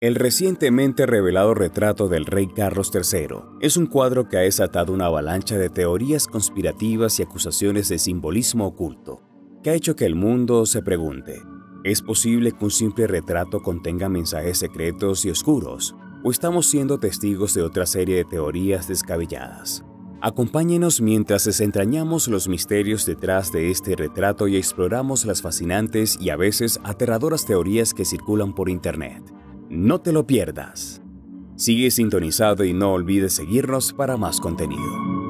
El recientemente revelado retrato del rey Carlos III es un cuadro que ha desatado una avalancha de teorías conspirativas y acusaciones de simbolismo oculto, que ha hecho que el mundo se pregunte, ¿es posible que un simple retrato contenga mensajes secretos y oscuros? ¿O estamos siendo testigos de otra serie de teorías descabelladas? Acompáñenos mientras desentrañamos los misterios detrás de este retrato y exploramos las fascinantes y a veces aterradoras teorías que circulan por Internet. No te lo pierdas. Sigue sintonizado y no olvides seguirnos para más contenido.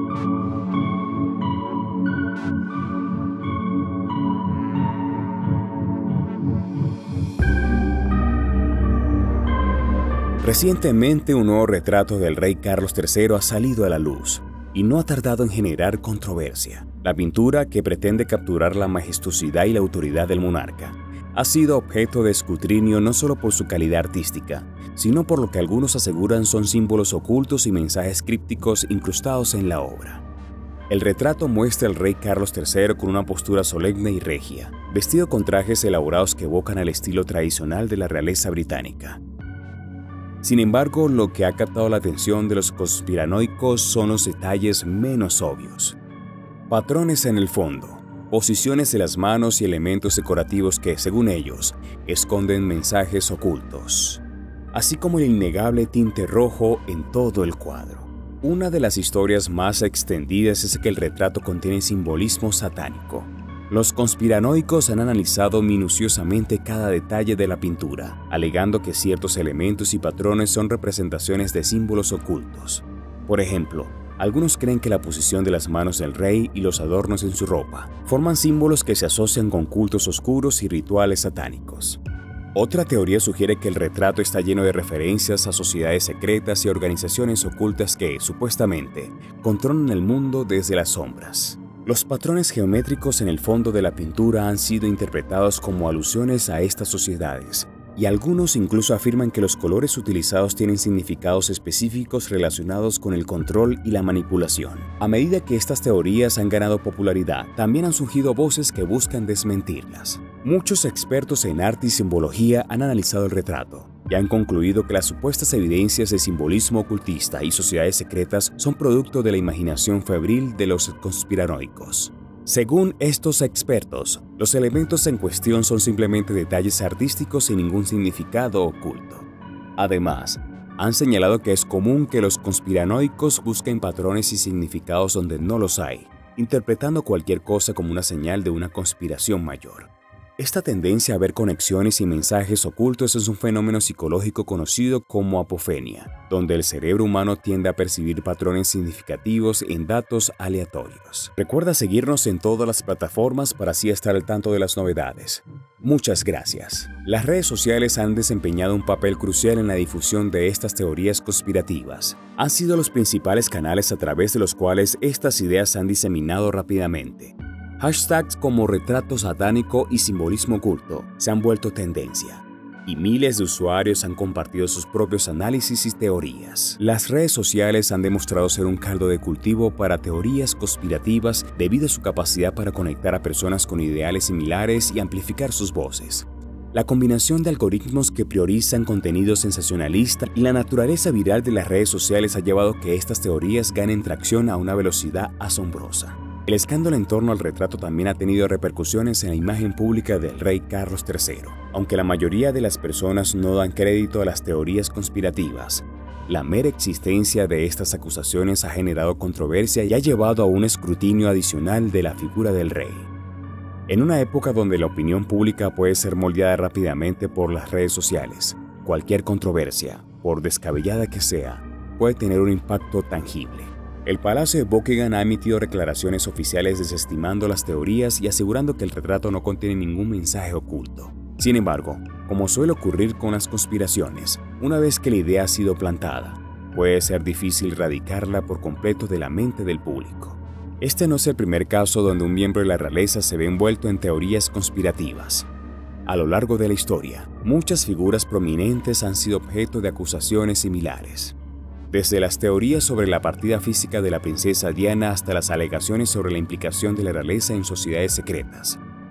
Recientemente un nuevo retrato del rey Carlos III ha salido a la luz y no ha tardado en generar controversia. La pintura, que pretende capturar la majestuosidad y la autoridad del monarca, ha sido objeto de escrutinio no solo por su calidad artística, sino por lo que algunos aseguran son símbolos ocultos y mensajes crípticos incrustados en la obra. El retrato muestra al rey Carlos III con una postura solemne y regia, vestido con trajes elaborados que evocan al estilo tradicional de la realeza británica. Sin embargo, lo que ha captado la atención de los conspiranoicos son los detalles menos obvios. Patrones en el fondo, posiciones de las manos y elementos decorativos que, según ellos, esconden mensajes ocultos, así como el innegable tinte rojo en todo el cuadro. Una de las historias más extendidas es que el retrato contiene simbolismo satánico. Los conspiranoicos han analizado minuciosamente cada detalle de la pintura, alegando que ciertos elementos y patrones son representaciones de símbolos ocultos. Por ejemplo, algunos creen que la posición de las manos del rey y los adornos en su ropa forman símbolos que se asocian con cultos oscuros y rituales satánicos. Otra teoría sugiere que el retrato está lleno de referencias a sociedades secretas y organizaciones ocultas que, supuestamente, controlan el mundo desde las sombras. Los patrones geométricos en el fondo de la pintura han sido interpretados como alusiones a estas sociedades, y algunos incluso afirman que los colores utilizados tienen significados específicos relacionados con el control y la manipulación. A medida que estas teorías han ganado popularidad, también han surgido voces que buscan desmentirlas. Muchos expertos en arte y simbología han analizado el retrato y han concluido que las supuestas evidencias de simbolismo ocultista y sociedades secretas son producto de la imaginación febril de los conspiranoicos. Según estos expertos, los elementos en cuestión son simplemente detalles artísticos sin ningún significado oculto. Además, han señalado que es común que los conspiranoicos busquen patrones y significados donde no los hay, interpretando cualquier cosa como una señal de una conspiración mayor. Esta tendencia a ver conexiones y mensajes ocultos es un fenómeno psicológico conocido como apofenia, donde el cerebro humano tiende a percibir patrones significativos en datos aleatorios. Recuerda seguirnos en todas las plataformas para así estar al tanto de las novedades. Muchas gracias. Las redes sociales han desempeñado un papel crucial en la difusión de estas teorías conspirativas. Han sido los principales canales a través de los cuales estas ideas se han diseminado rápidamente. Hashtags como retrato satánico y simbolismo oculto se han vuelto tendencia, y miles de usuarios han compartido sus propios análisis y teorías. Las redes sociales han demostrado ser un caldo de cultivo para teorías conspirativas debido a su capacidad para conectar a personas con ideales similares y amplificar sus voces. La combinación de algoritmos que priorizan contenido sensacionalista y la naturaleza viral de las redes sociales ha llevado a que estas teorías ganen tracción a una velocidad asombrosa. El escándalo en torno al retrato también ha tenido repercusiones en la imagen pública del rey Carlos III. Aunque la mayoría de las personas no dan crédito a las teorías conspirativas, la mera existencia de estas acusaciones ha generado controversia y ha llevado a un escrutinio adicional de la figura del rey. En una época donde la opinión pública puede ser moldeada rápidamente por las redes sociales, cualquier controversia, por descabellada que sea, puede tener un impacto tangible. El Palacio de Buckingham ha emitido declaraciones oficiales desestimando las teorías y asegurando que el retrato no contiene ningún mensaje oculto. Sin embargo, como suele ocurrir con las conspiraciones, una vez que la idea ha sido plantada, puede ser difícil erradicarla por completo de la mente del público. Este no es el primer caso donde un miembro de la realeza se ve envuelto en teorías conspirativas. A lo largo de la historia, muchas figuras prominentes han sido objeto de acusaciones similares. Desde las teorías sobre la partida física de la princesa Diana hasta las alegaciones sobre la implicación de la realeza en sociedades secretas.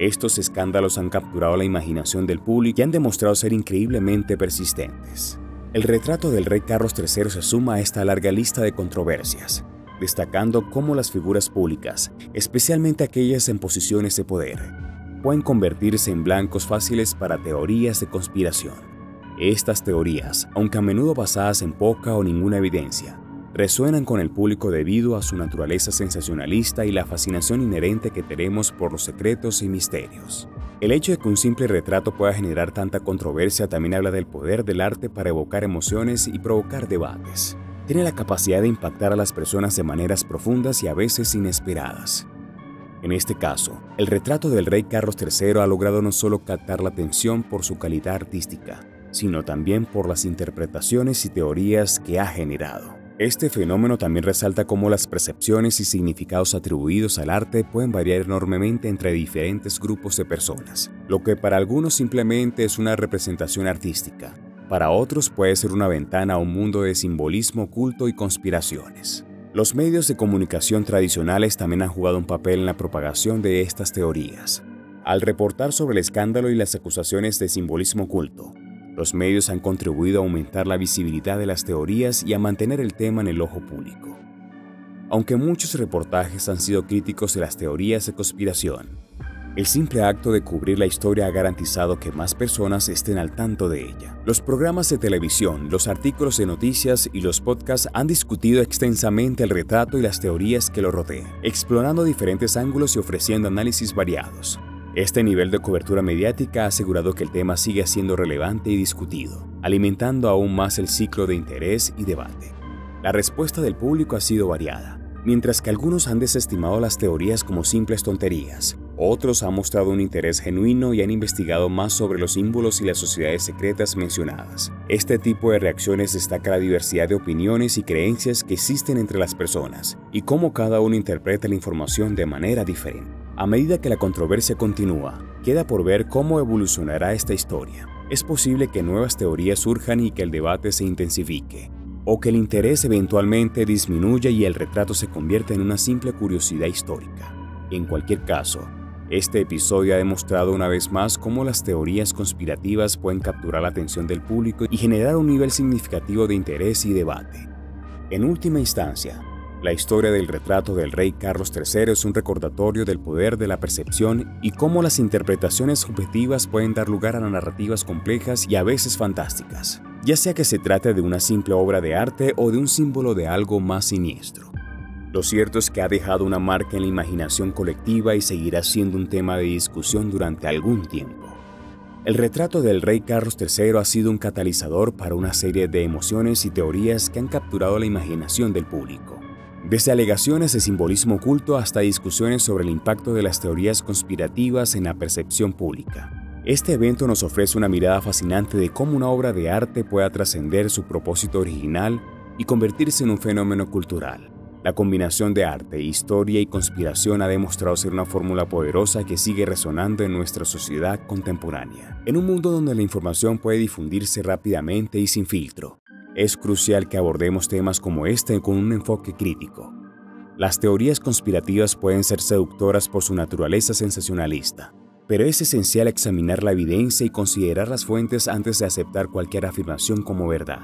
Estos escándalos han capturado la imaginación del público y han demostrado ser increíblemente persistentes. El retrato del rey Carlos III se suma a esta larga lista de controversias, destacando cómo las figuras públicas, especialmente aquellas en posiciones de poder, pueden convertirse en blancos fáciles para teorías de conspiración. Estas teorías, aunque a menudo basadas en poca o ninguna evidencia, resuenan con el público debido a su naturaleza sensacionalista y la fascinación inherente que tenemos por los secretos y misterios. El hecho de que un simple retrato pueda generar tanta controversia también habla del poder del arte para evocar emociones y provocar debates. Tiene la capacidad de impactar a las personas de maneras profundas y a veces inesperadas. En este caso, el retrato del rey Carlos III ha logrado no solo captar la atención por su calidad artística, sino también por las interpretaciones y teorías que ha generado. Este fenómeno también resalta cómo las percepciones y significados atribuidos al arte pueden variar enormemente entre diferentes grupos de personas, lo que para algunos simplemente es una representación artística, para otros puede ser una ventana a un mundo de simbolismo oculto y conspiraciones. Los medios de comunicación tradicionales también han jugado un papel en la propagación de estas teorías. Al reportar sobre el escándalo y las acusaciones de simbolismo oculto, los medios han contribuido a aumentar la visibilidad de las teorías y a mantener el tema en el ojo público. Aunque muchos reportajes han sido críticos de las teorías de conspiración, el simple acto de cubrir la historia ha garantizado que más personas estén al tanto de ella. Los programas de televisión, los artículos de noticias y los podcasts han discutido extensamente el retrato y las teorías que lo rodean, explorando diferentes ángulos y ofreciendo análisis variados. Este nivel de cobertura mediática ha asegurado que el tema sigue siendo relevante y discutido, alimentando aún más el ciclo de interés y debate. La respuesta del público ha sido variada. Mientras que algunos han desestimado las teorías como simples tonterías, otros han mostrado un interés genuino y han investigado más sobre los símbolos y las sociedades secretas mencionadas. Este tipo de reacciones destaca la diversidad de opiniones y creencias que existen entre las personas y cómo cada uno interpreta la información de manera diferente. A medida que la controversia continúa, queda por ver cómo evolucionará esta historia. Es posible que nuevas teorías surjan y que el debate se intensifique, o que el interés eventualmente disminuya y el retrato se convierta en una simple curiosidad histórica. En cualquier caso, este episodio ha demostrado una vez más cómo las teorías conspirativas pueden capturar la atención del público y generar un nivel significativo de interés y debate. En última instancia, la historia del retrato del rey Carlos III es un recordatorio del poder de la percepción y cómo las interpretaciones subjetivas pueden dar lugar a narrativas complejas y a veces fantásticas, ya sea que se trate de una simple obra de arte o de un símbolo de algo más siniestro. Lo cierto es que ha dejado una marca en la imaginación colectiva y seguirá siendo un tema de discusión durante algún tiempo. El retrato del rey Carlos III ha sido un catalizador para una serie de emociones y teorías que han capturado la imaginación del público. Desde alegaciones de simbolismo oculto hasta discusiones sobre el impacto de las teorías conspirativas en la percepción pública. Este evento nos ofrece una mirada fascinante de cómo una obra de arte pueda trascender su propósito original y convertirse en un fenómeno cultural. La combinación de arte, historia y conspiración ha demostrado ser una fórmula poderosa que sigue resonando en nuestra sociedad contemporánea. En un mundo donde la información puede difundirse rápidamente y sin filtro, es crucial que abordemos temas como este con un enfoque crítico. Las teorías conspirativas pueden ser seductoras por su naturaleza sensacionalista, pero es esencial examinar la evidencia y considerar las fuentes antes de aceptar cualquier afirmación como verdad.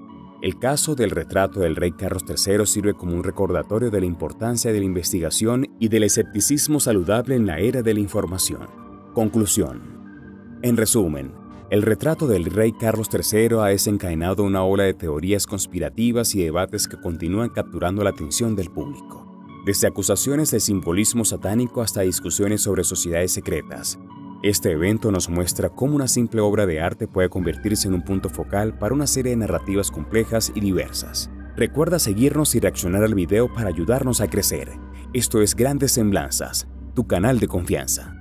El caso del retrato del rey Carlos III sirve como un recordatorio de la importancia de la investigación y del escepticismo saludable en la era de la información. Conclusión. En resumen, el retrato del rey Carlos III ha desencadenado una ola de teorías conspirativas y debates que continúan capturando la atención del público. Desde acusaciones de simbolismo satánico hasta discusiones sobre sociedades secretas, este evento nos muestra cómo una simple obra de arte puede convertirse en un punto focal para una serie de narrativas complejas y diversas. Recuerda seguirnos y reaccionar al video para ayudarnos a crecer. Esto es Grandes Semblanzas, tu canal de confianza.